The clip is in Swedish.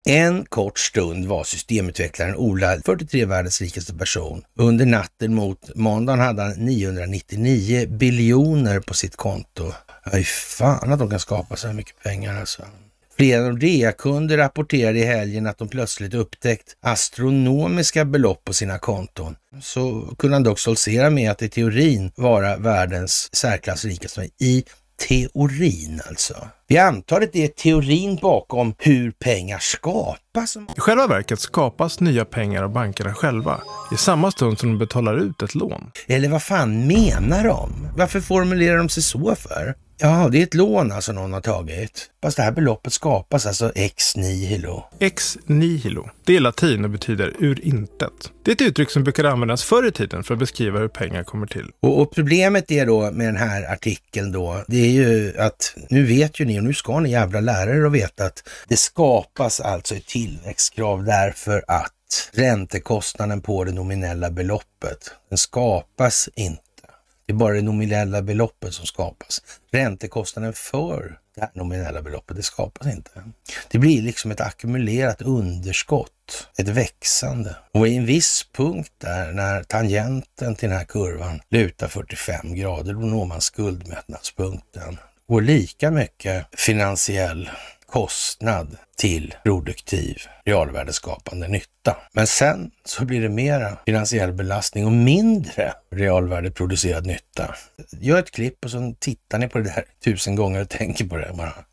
En kort stund var systemutvecklaren Ola 43 världens rikaste person. Under natten mot måndagen hade han 999 biljoner på sitt konto. Aj fan att de kan skapa så här mycket pengar alltså. Flera Nordea-kunder rapporterade i helgen att de plötsligt upptäckt astronomiska belopp på sina konton. Så kunde han dock stoltsera med att i teorin vara världens särklass rikaste. I teorin alltså. Vi antar att det är teorin bakom hur pengar skapas. I själva verket skapas nya pengar av bankerna själva i samma stund som de betalar ut ett lån. Eller vad fan menar de? Varför formulerar de sig så för? Ja, det är ett lån alltså någon har tagit. Fast det här beloppet skapas alltså ex nihilo. Ex nihilo, det är latin och betyder ur intet. Det är ett uttryck som brukar användas förr i tiden för att beskriva hur pengar kommer till. Och problemet är då med den här artikeln då, det är ju att nu vet ju ni och nu ska ni jävla lärare och veta att det skapas alltså ett tillväxtkrav därför att räntekostnaden på det nominella beloppet, den skapas inte. Det är bara det nominella beloppet som skapas. Räntekostnaden för det här nominella beloppet, det skapas inte. Det blir liksom ett ackumulerat underskott, ett växande. Och i en viss punkt där, när tangenten till den här kurvan lutar 45 grader, då når man skuldmättnadspunkten. Och lika mycket finansiell kostnad till produktiv realvärdeskapande nytta. Men sen så blir det mera finansiell belastning och mindre realvärdeproducerad nytta. Gör ett klipp och så tittar ni på det här 1000 gånger och tänker på det bara.